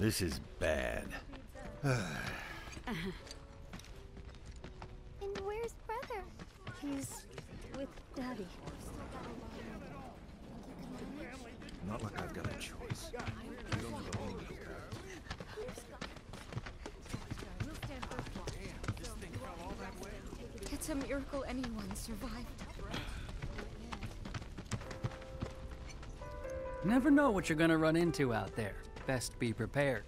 This is bad. And where's brother? He's with Daddy. Not like I've got a choice. It's a miracle anyone survived. Never know what you're gonna run into out there. Best be prepared.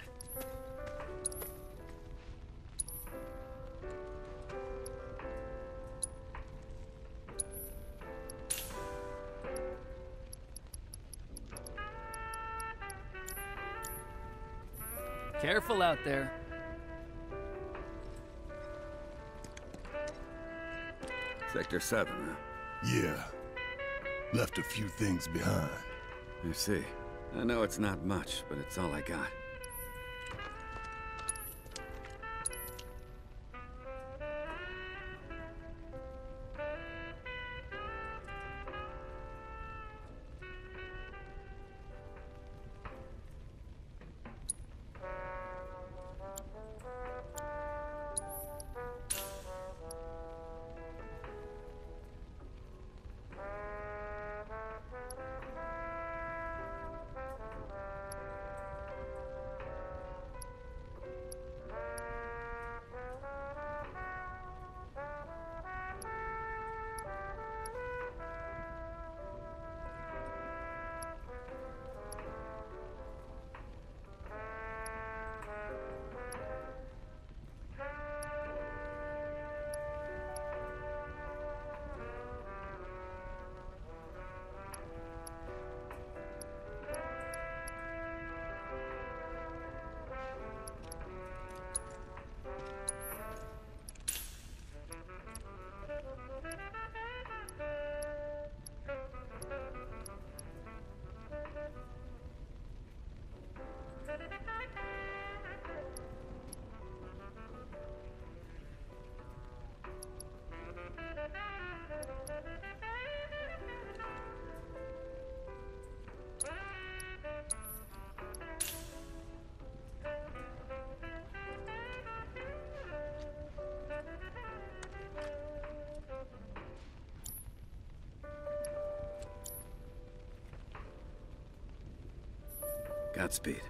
Careful out there. Sector 7, huh? Yeah. Left a few things behind. I see. I know it's not much, but it's all I got. Godspeed.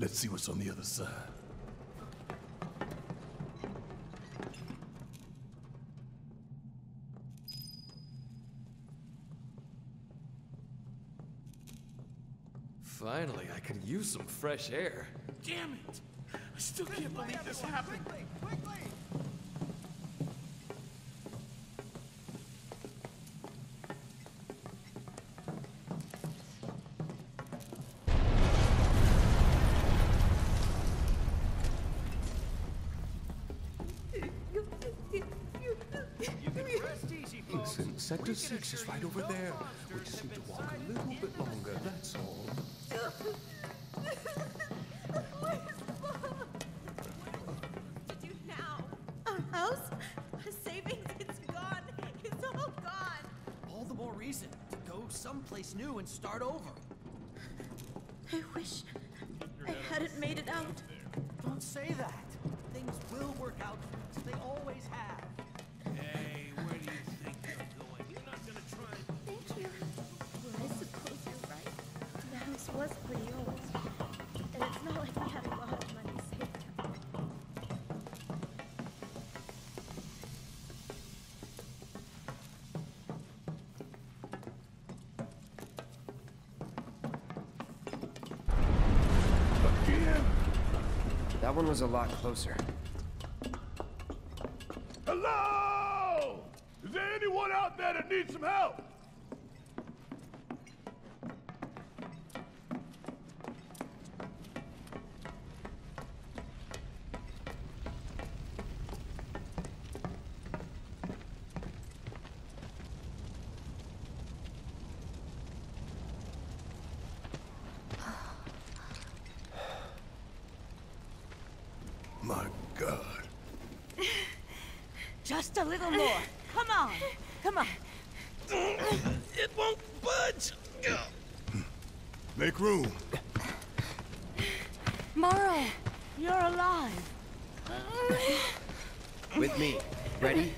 Let's see what's on the other side. Finally, I could use some fresh air. Damn it! I still can't believe this happened. Listen, Sector 6 is right over there. We just need to walk a little bit longer, that's all. To do now? Our house? Our savings? It's gone. It's all gone. All the more reason to go someplace new and start over. I wish I hadn't made it out. Don't say that. Things will work out. They always have. Hey, where do you think you're going? You're not gonna try. Thank you. Well, I suppose you're right. The house was pretty old. And it's not like we had a lot of money saved up. That one was a lot closer. Hello! Is there anyone out there that needs some help? My God. Just a little more. Come on. Come on. It won't budge. Make room. Morrow! You're alive. With me. Ready?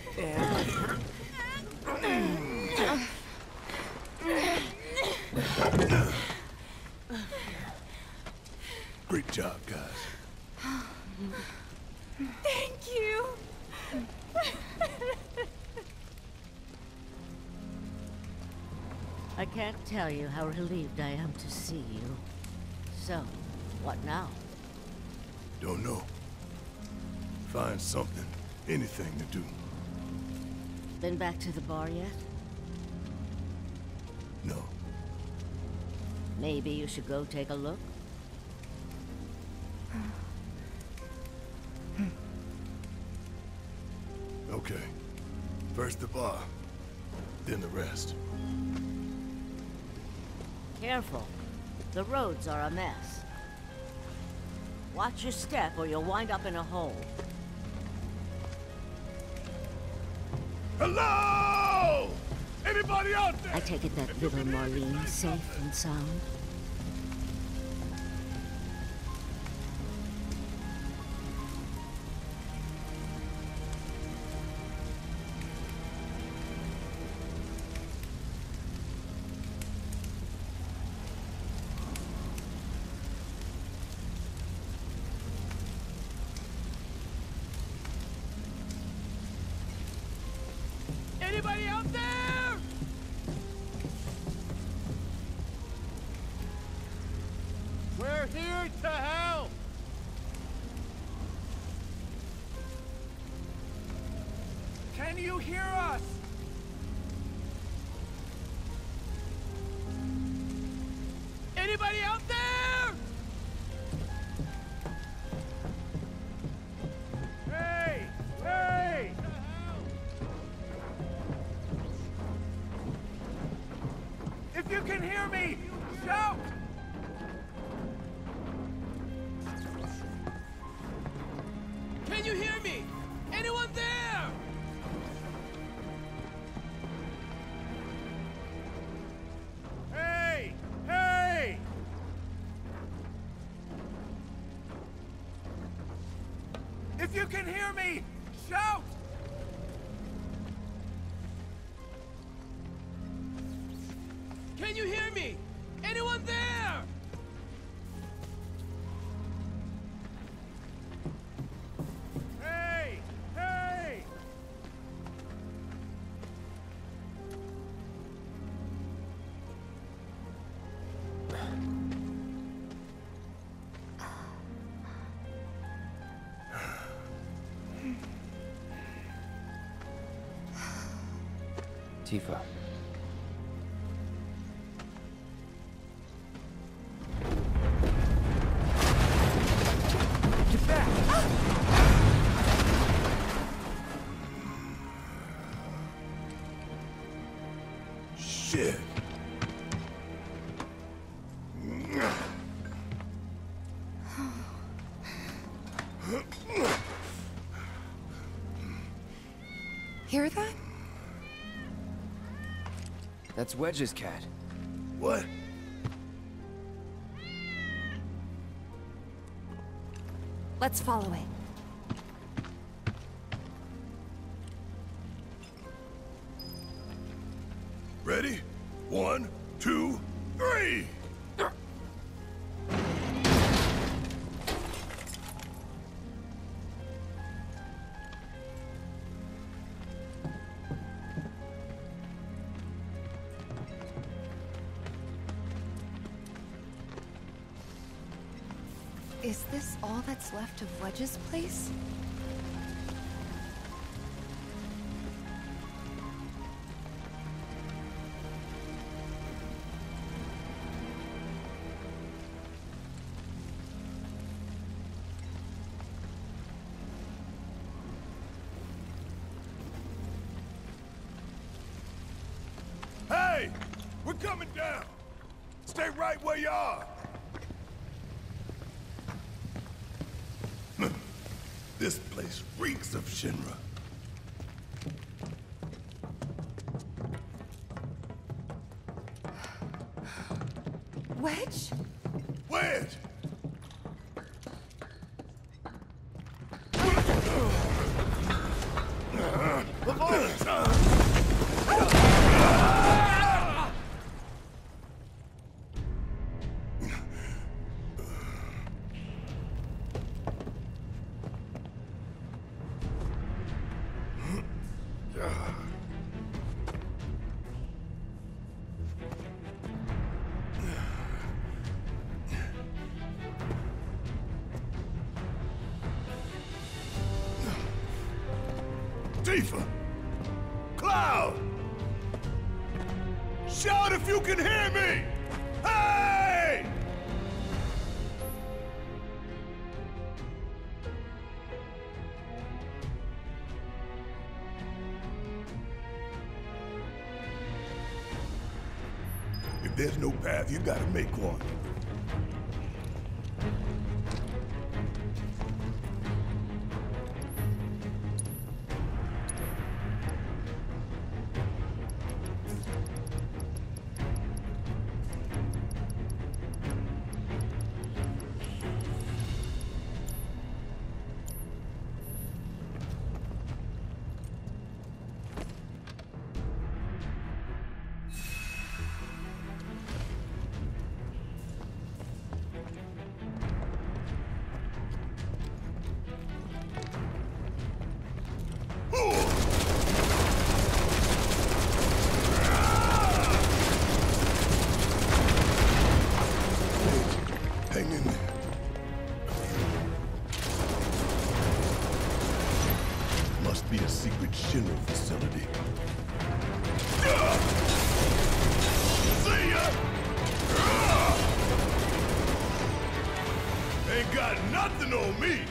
Great job, guys. Thank you. I can't tell you how relieved I am to see you. So, what now? Don't know. Find something, anything to do. Been back to the bar yet? No. Maybe you should go take a look? Okay. First the bar, then the rest. Careful. The roads are a mess. Watch your step or you'll wind up in a hole. Hello! Anybody out there? I take it that little Marlene's safe and sound? Anybody out there? We're here to help. Can you hear us? Anybody out there? Hey! Hey! If you can hear me, shout! Can you hear me? Anyone there? Hey! Hey! If you can hear me, shout! Can you hear me? Anyone there? Tifa. Get back! Shit. Hear that? That's Wedge's cat. What? Let's follow it. Ready? 1, 2, 3! Is this all that's left of Wedge's place? Hey! We're coming down! Stay right where you are! This place reeks of Shinra. Wedge? Wedge! Tifa! Cloud! Shout if you can hear me! Hey! If there's no path, you gotta make one. Hang in there. Must be a secret Shinra facility. See ya! Ain't got nothing on me!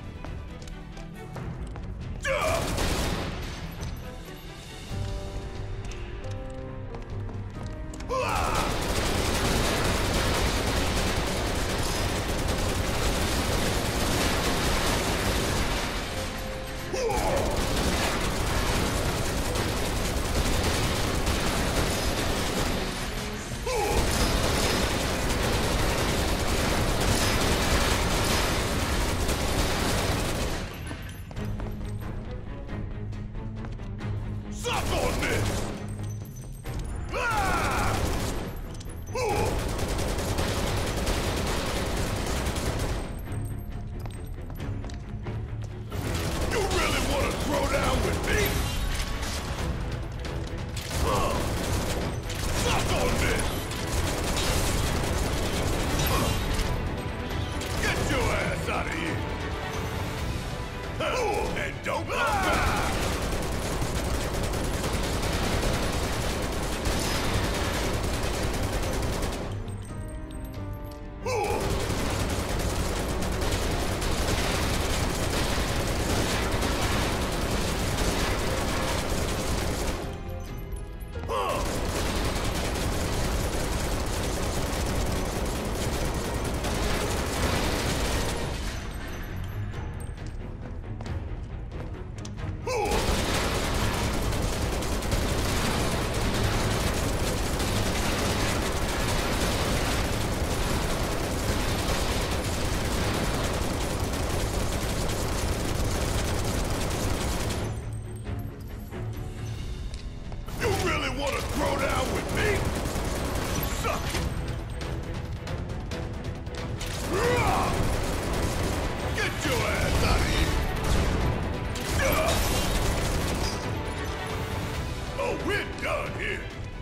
Suck on this! Ah! You really want to throw down with me? Suck on this! Get your ass out of here! And don't come back! We're done here.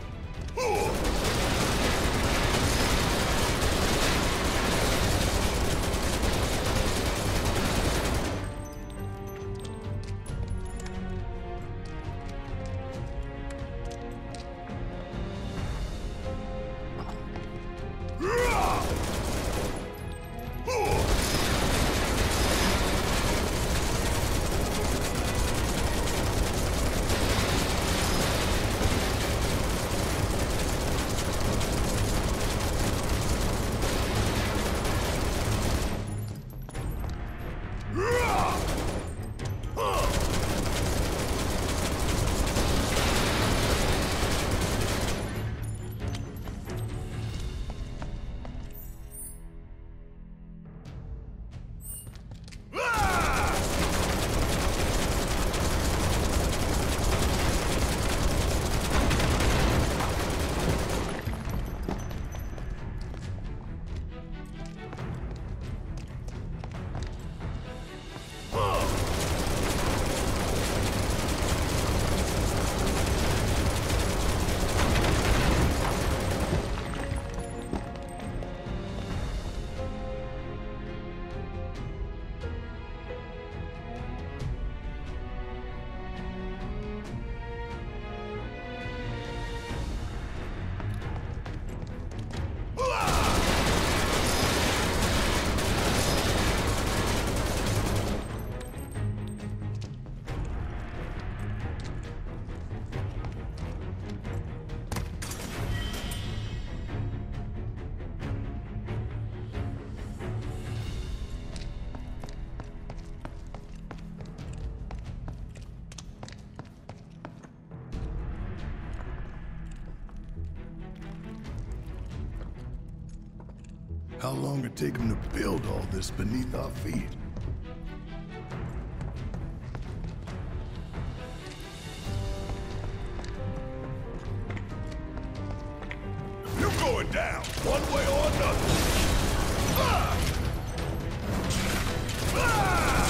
How long it take them to build all this beneath our feet? You're going down, one way or another. Ah! Ah!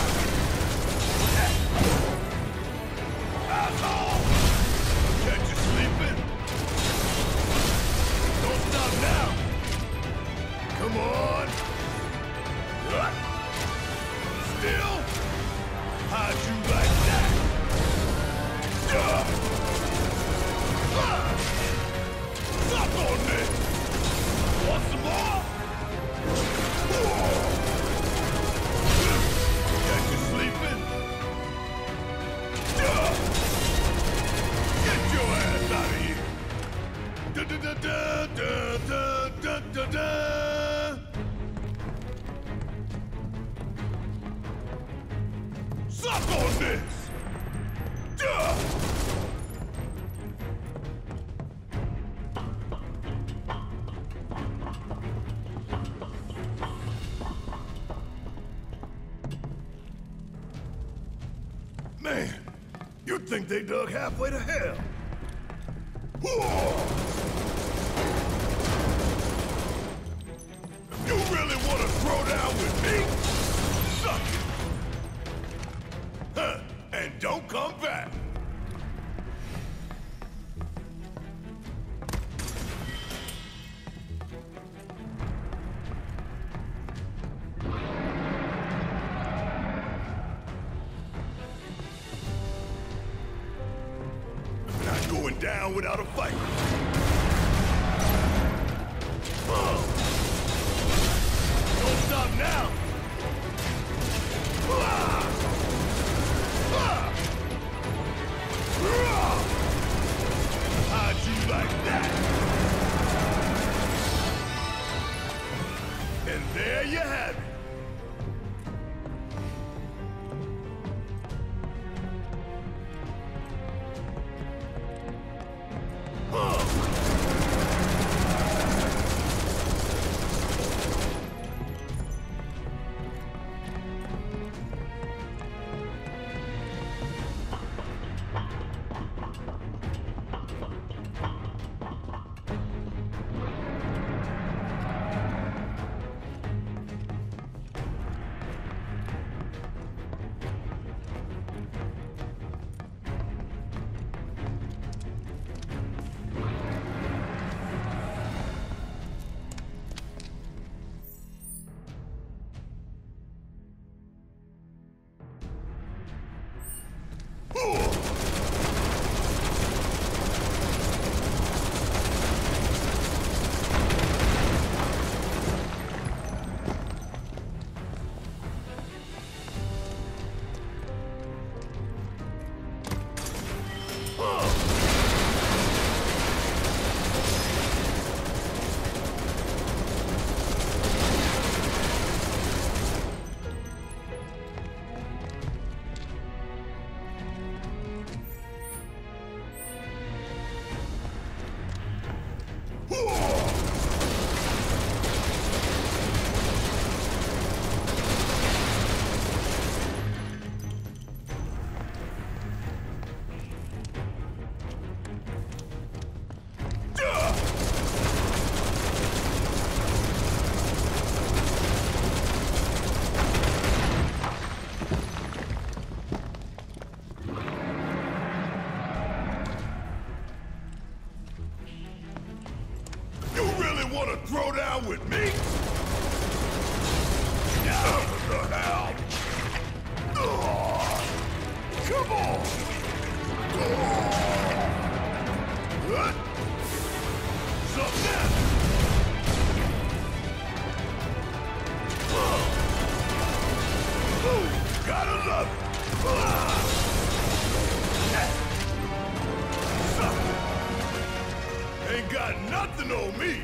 Asshole! Catch you sleeping? Don't stop now! Come on! Still? How'd you like that? Suck on this! Want some more? Got you sleeping? Get your ass out of here! Da-da-da-da-da-da-da-da-da! Suck on this! Duh! Man, you'd think they dug halfway to hell. Whoa! You really want to throw down with me? Suck it! Huh, and don't come back! Not going down without a fight. Don't stop now! How'd you like that? And there you have it. with me? What the hell? Come on! What? Something now! Ooh, gotta love it! Ain't got nothing on me!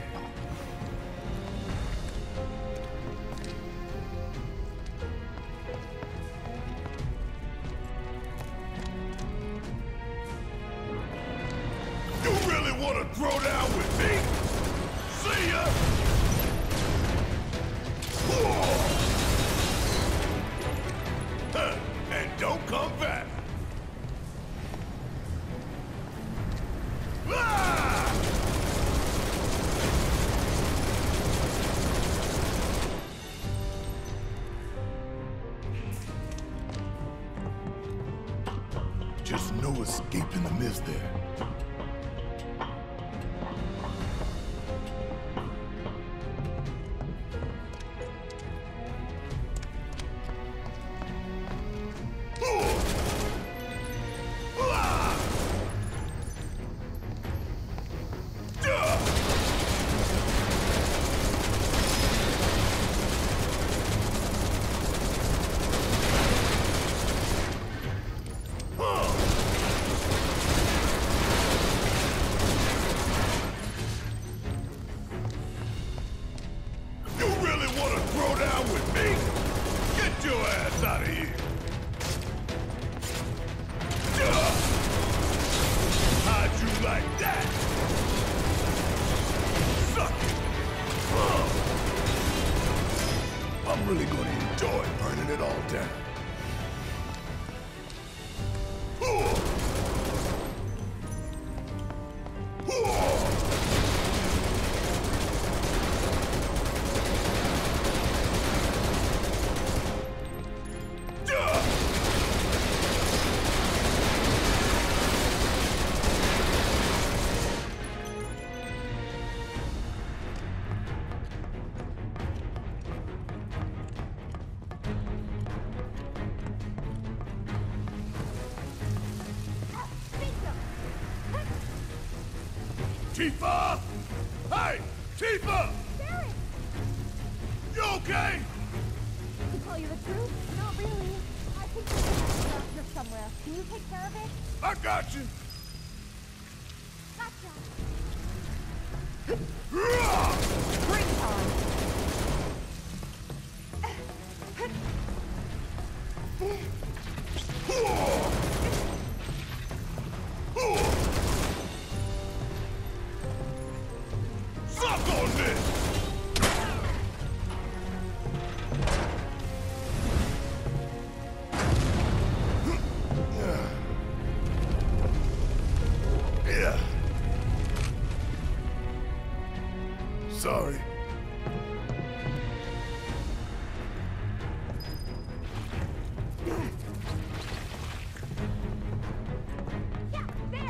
You really want to throw down with me? See ya! Huh, and don't come back! Ah! Just no escape in the mist there. You really want to throw down with me? Get your ass out of here! How'd you like that? Suck it! I'm really gonna enjoy burning it all down. Tifa! Hey! Tifa! Barret! You okay? To tell you the truth, not really. I think there's a doctor somewhere. Can you take care of it? I got you! Gotcha! Spring time! Suck on this! Yeah. Sorry. Yeah, there!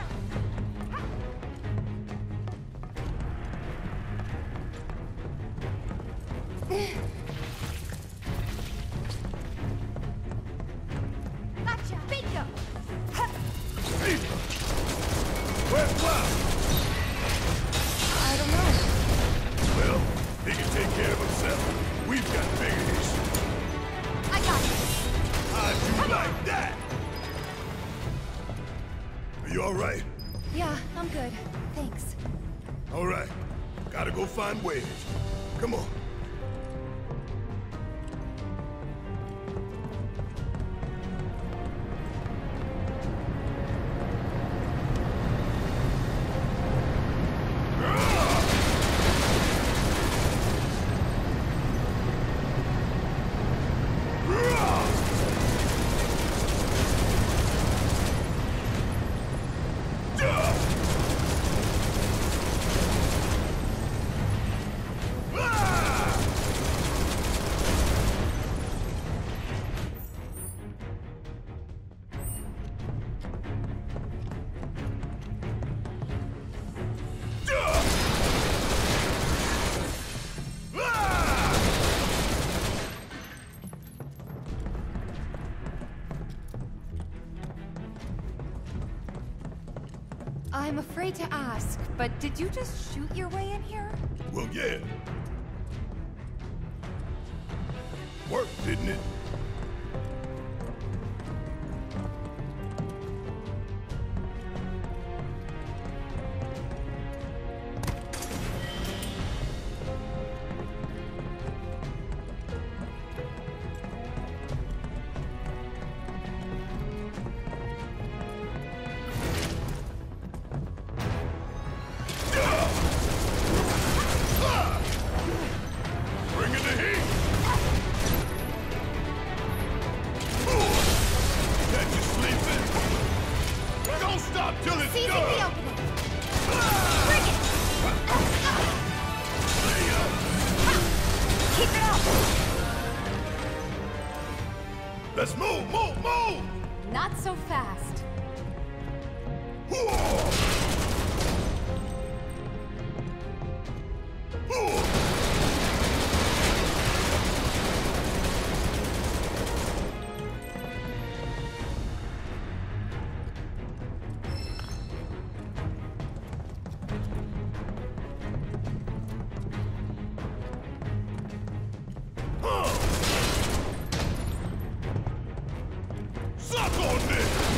Gotcha! Bingo! Tifa! Where's Cloud? I don't know. Well, he can take care of himself. We've got bigger issues. I got it. How'd you like that? Are you alright? Yeah, I'm good. Thanks. Alright. Gotta go find Wedge. Come on. Ah! I'm afraid to ask, but did you just shoot your way in here? Well, yeah. Worked, didn't it? Let's move, move, move! Not so fast. Suck on this!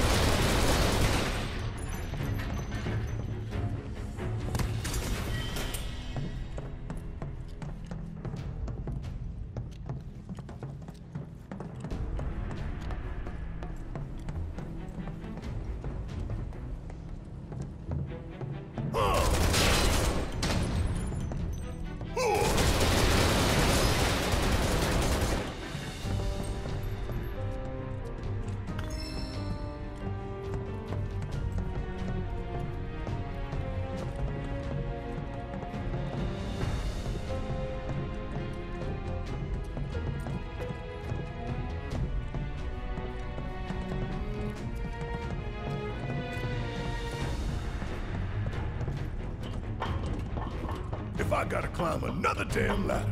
If I gotta climb another damn ladder.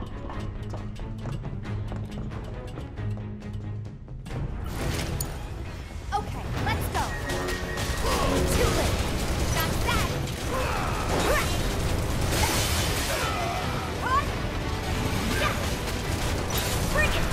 Okay, let's go. Too late. That's that. Bring it.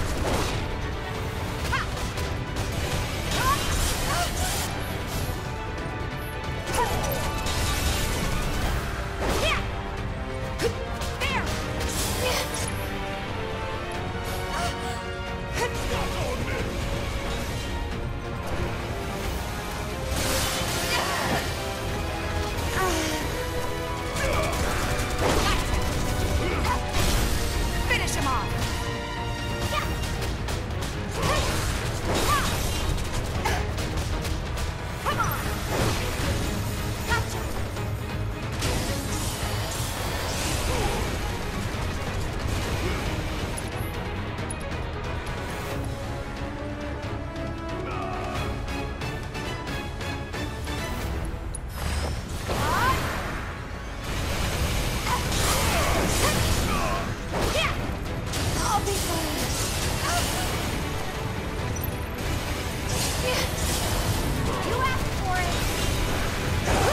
Finish him off. Come on. Gotcha. I'll be fine. You asked for it.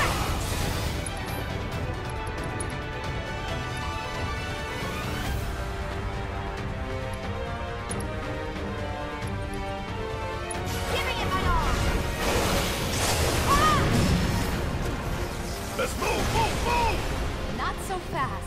Giving it my all. Let's move, move, move! Not so fast.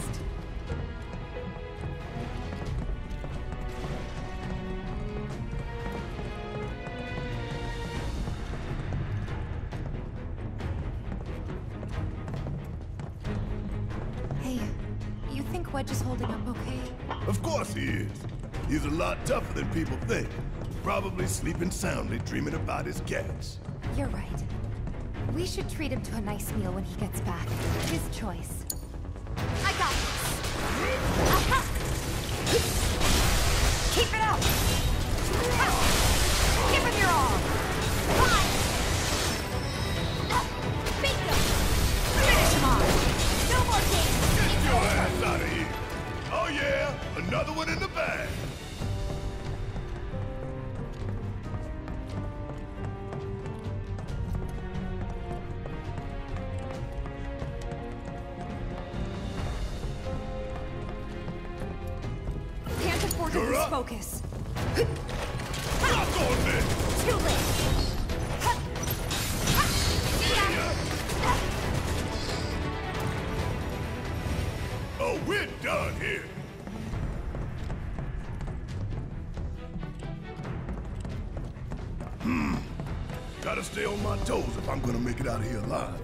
Hey, you think Wedge is holding up okay? Of course he is. He's a lot tougher than people think. Probably sleeping soundly, dreaming about his cats. You're right. We should treat him to a nice meal when he gets back. His choice. I got this. Aha! Keep it up! Give him your all! Fine! Bingo! Finish him off! No more games! Get your ass out of here! Oh yeah, another one in the bag! to You're lose up. focus. Lock on me! Too late. Oh, we're done here. Gotta stay on my toes if I'm gonna make it out of here alive.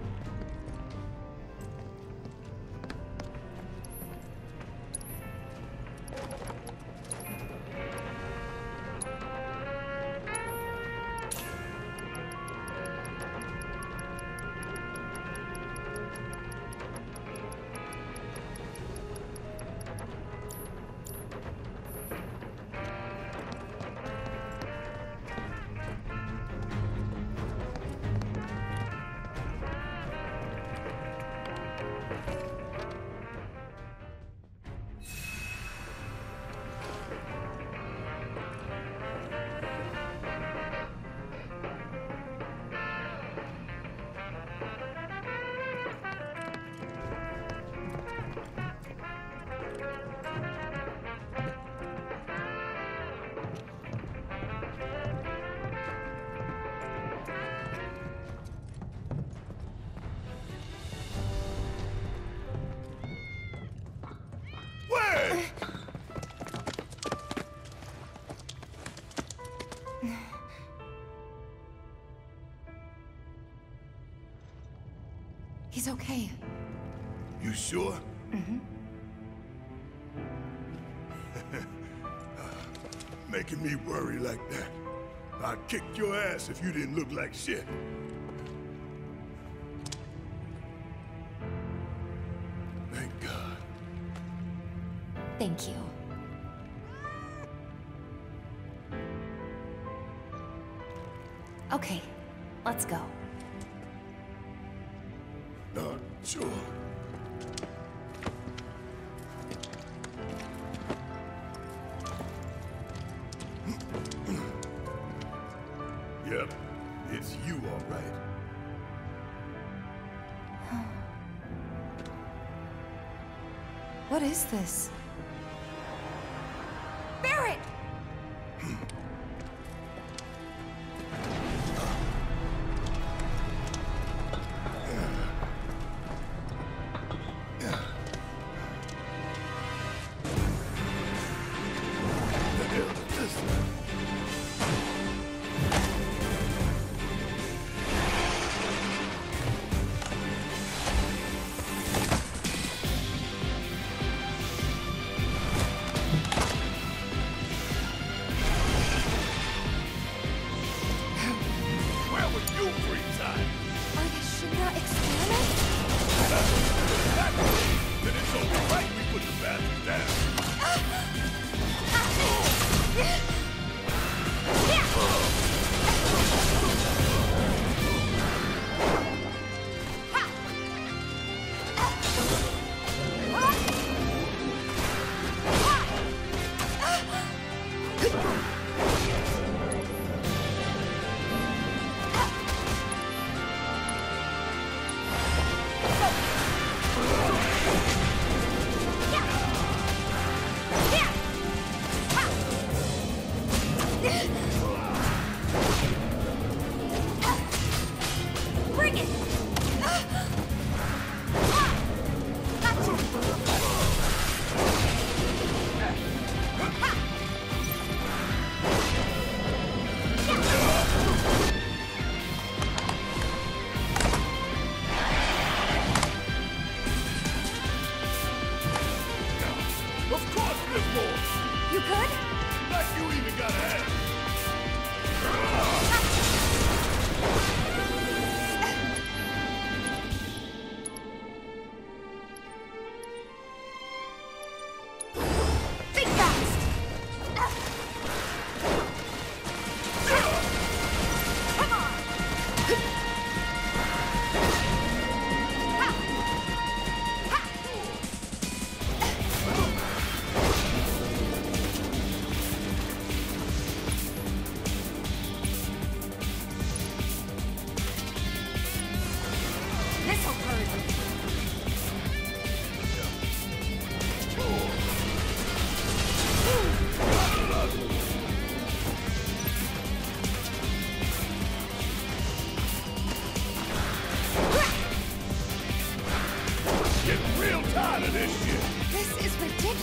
He's okay. You sure? Mm-hmm. Making me worry like that. I'd kick your ass if you didn't look like shit. Thank God. Thank you. Okay, let's go. Not sure. Yep, it's you all right. What is this? Barret!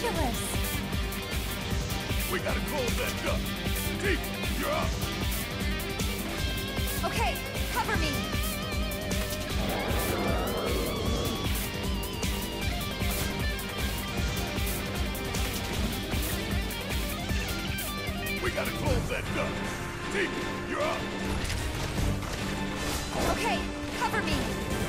ridiculous! We gotta close that duct. Tifa, you're up. Okay, cover me! We gotta close that duct. Tifa, you're up. Okay, cover me!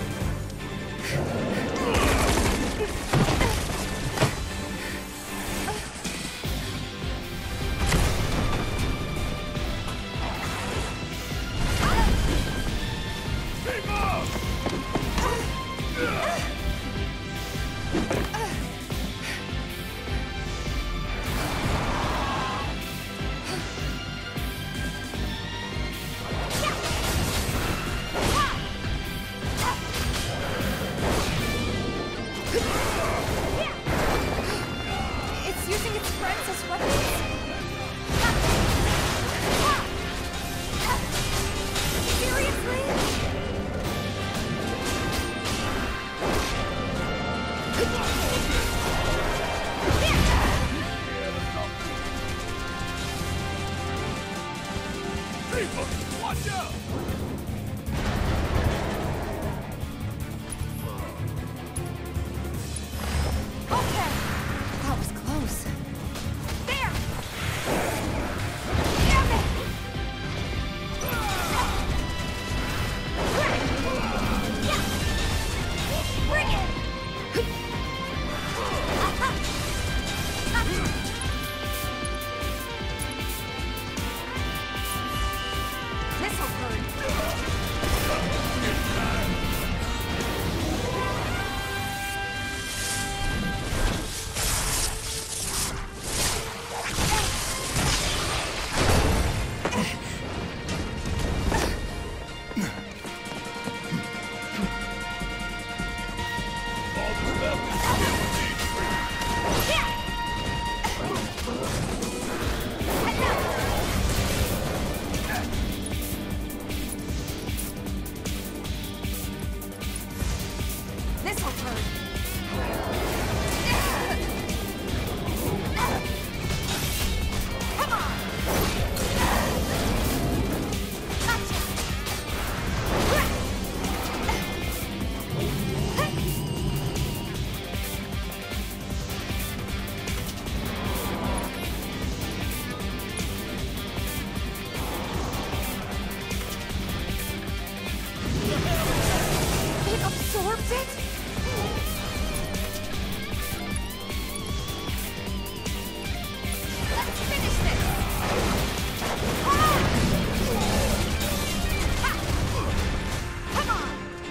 It's using its friends as weapons. Seriously? Tifa, watch out! Okay. That was close. There! Damn it! Bring it! This'll hurt. All that's left is to get with these three. This'll hurt. Come on! It absorbed it? Let's finish this! Come on!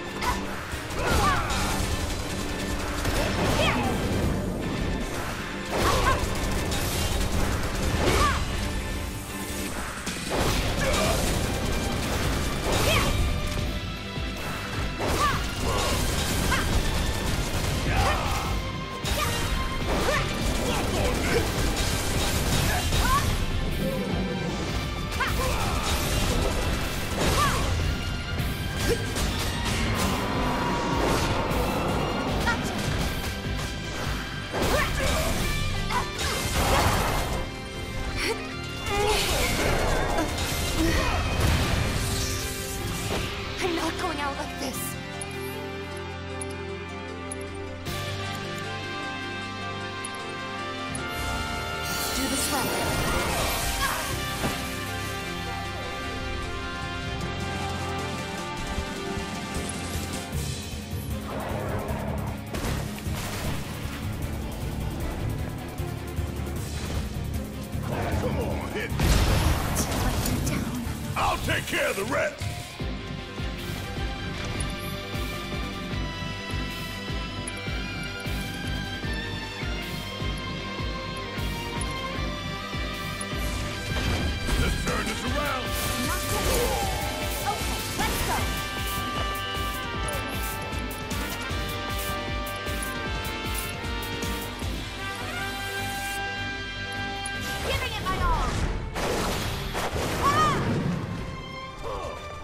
I'm not going out like this. Do this right. Come on, hit me. Till I am down. I'll take care of the rest. Let's turn this around. Not yet. Okay, let's go. Giving it my all. Ah!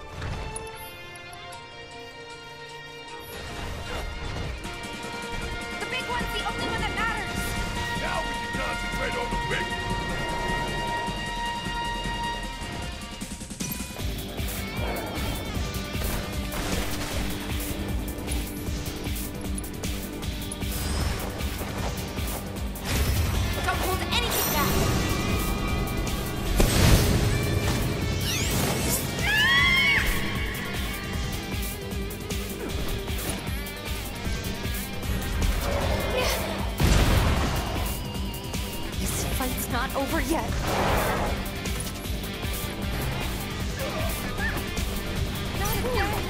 over yet. Not again.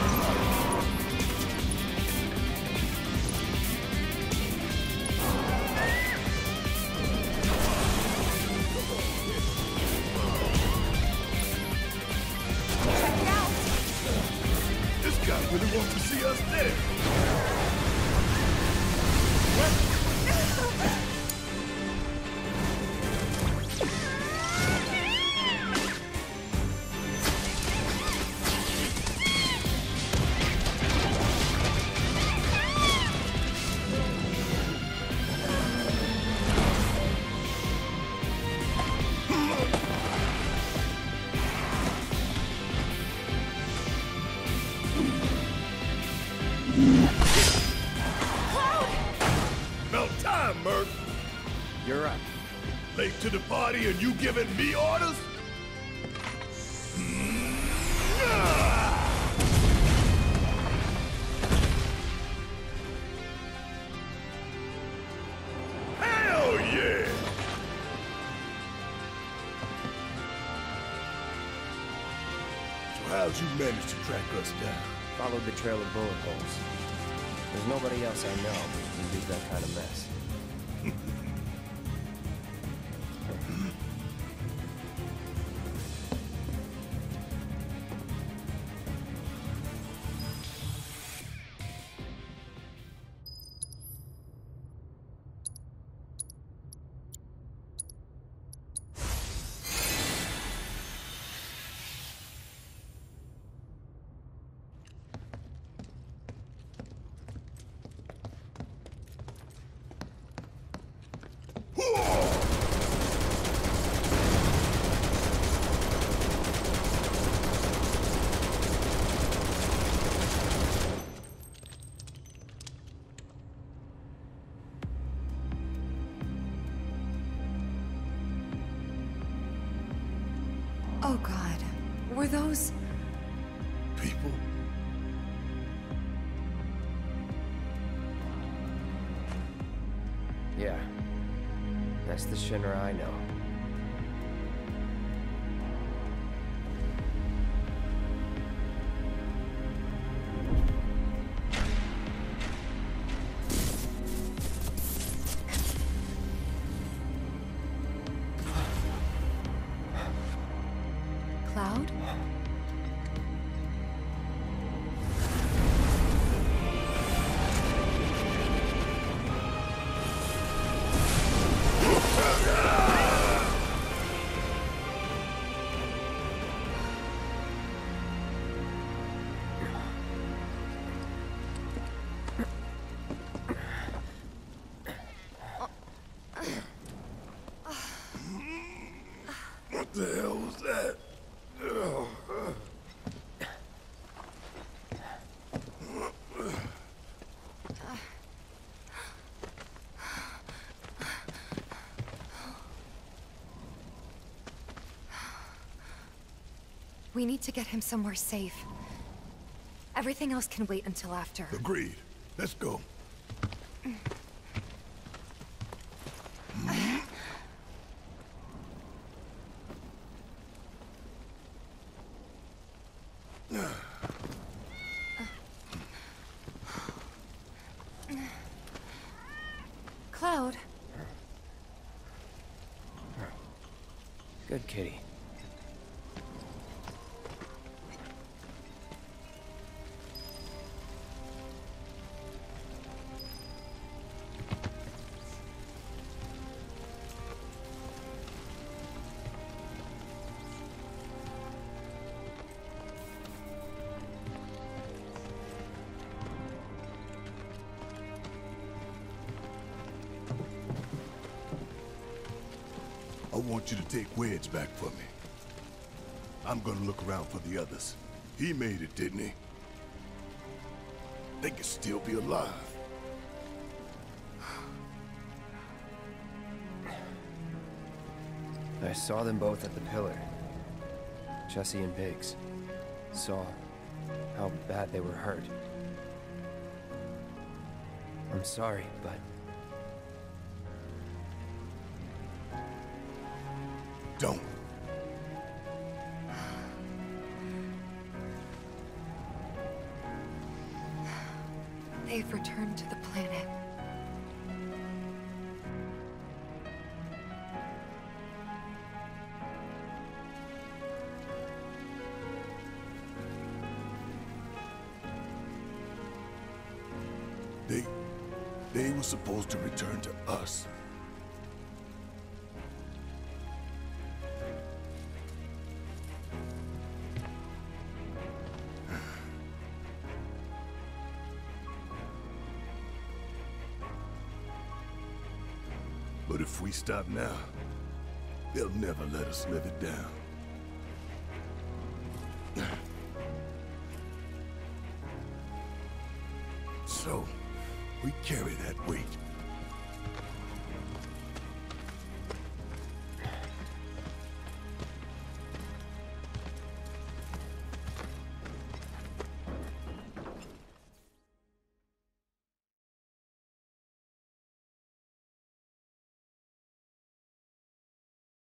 Check it out. This guy really wants to see us dead. About time, Merc. You're up. Late to the party and you giving me orders? Hell yeah! So how'd you manage to track us down? Followed the trail of bullet holes. There's nobody else I know who can do that kind of mess. Oh God, were those... People? Yeah. That's the Shinra I know. Cloud? What the hell was that? We need to get him somewhere safe. Everything else can wait until after. Agreed. Let's go. Cloud. Good kitty. I want you to take Wedge back for me. I'm gonna look around for the others. He made it, didn't he? They could still be alive. I saw them both at the pillar. Jesse and Biggs. Saw how bad they were hurt. I'm sorry, but... don't. They've returned to the planet. They were supposed to return to us. But if we stop now, they'll never let us live it down. So, we carry that weight.